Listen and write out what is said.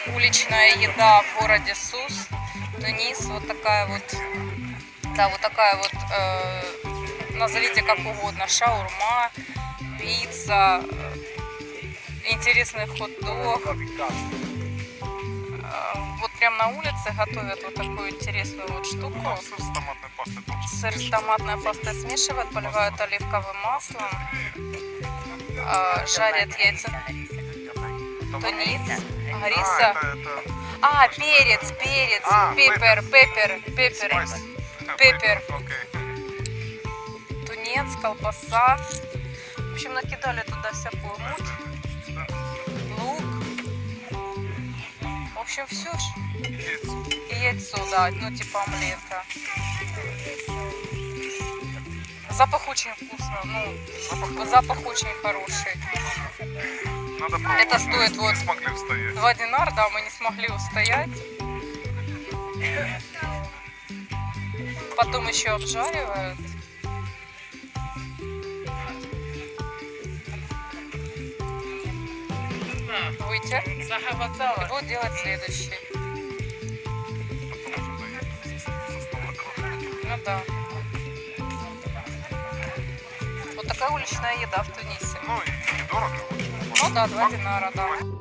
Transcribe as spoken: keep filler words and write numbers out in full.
уличная еда в городе Сус, Тунис. Вот такая вот, да, вот такая вот, э, назовите как угодно, шаурма, пицца, интересный хот-дог. Вот прям на улице готовят вот такую интересную вот штуку. Сыр с томатной пастой. Сыр с томатной пастой смешивают, поливают оливковым маслом, жарят яйца, тунец, риса. А, это, это... а перец, перец, а, пеппер, пеппер, пеппер, пеппер. Okay. Тунец, колбаса. В общем, накидали туда всякую муть, лук. В общем, все ж. Яйцо. И яйцо, да, ну типа омлета. Запах очень вкусно, ну, запах, запах очень хороший. Надо пробовать. Это стоит не, вот не смогли устоять. два динара, да, мы не смогли устоять. Потом еще обжаривают. Вытер. И будут делать следующий. Ну да. Вот такая уличная еда в Тунисе. Ну и недорого. Ну да, два динара, да.